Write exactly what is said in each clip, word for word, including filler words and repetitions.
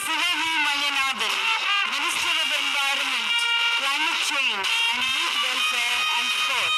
Minister of Environment, Climate Change and Youth Welfare and Sport.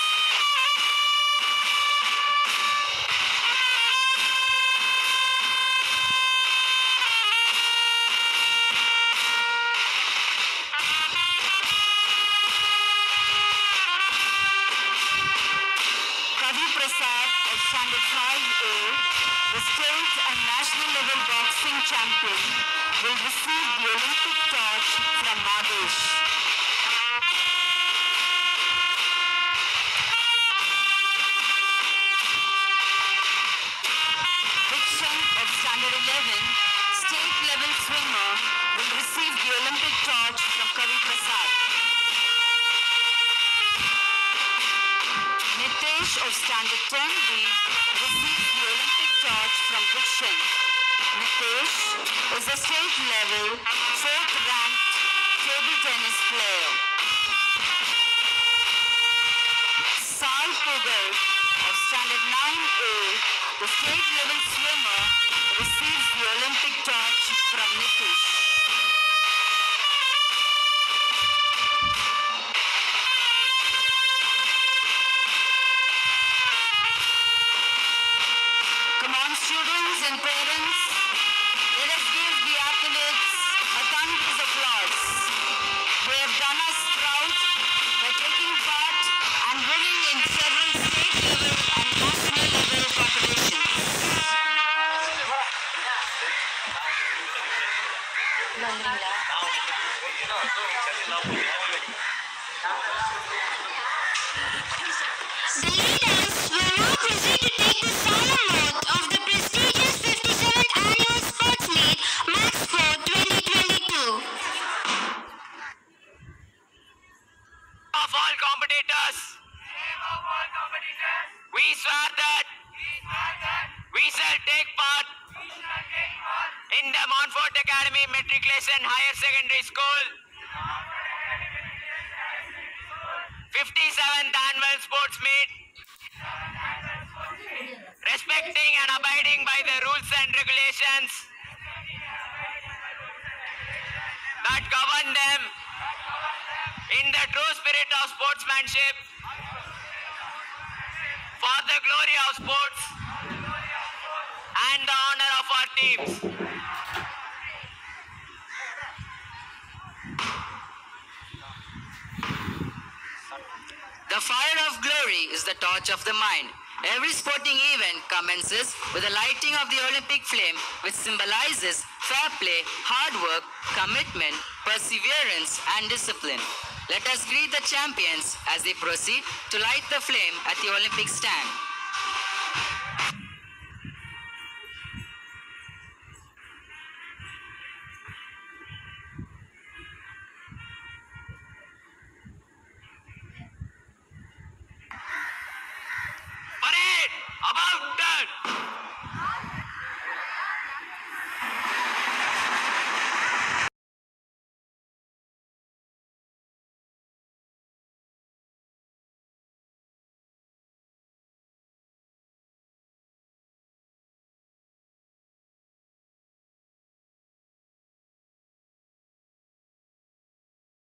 Kavi of Standard five A, the state and national level boxing champion, will receive the Olympic torch from Madesh. Dikshan of Standard eleven, state level swimmer, will receive the Olympic torch from Kavi Prasad. Nitesh of Standard ten B receives the Olympic torch from Dikshan. Nitesh is a state level fourth ranked table tennis player. Sal Pugal of Standard nine A, the state level swimmer, receives the Olympic torch from Nitish. Come on, students and parents, let us give the athletes a thunderous applause. They have done us proud by taking part and winning in several state level and national level competitions. The leaders will now proceed to take the solemn oath of the prestigious fifty-seventh Annual Sports Meet Maxpo twenty twenty-two. Of all competitors, we swear that we shall take part in the Montfort Academy Matriculation Higher Secondary School fifty-seventh Annual Sports Meet, respecting and abiding by the rules and regulations that govern them in the true spirit of sportsmanship, for the glory of sports and the honor of our teams. The fire of glory is the torch of the mind. Every sporting event commences with the lighting of the Olympic flame, which symbolizes fair play, hard work, commitment, perseverance, and discipline. Let us greet the champions as they proceed to light the flame at the Olympic stand.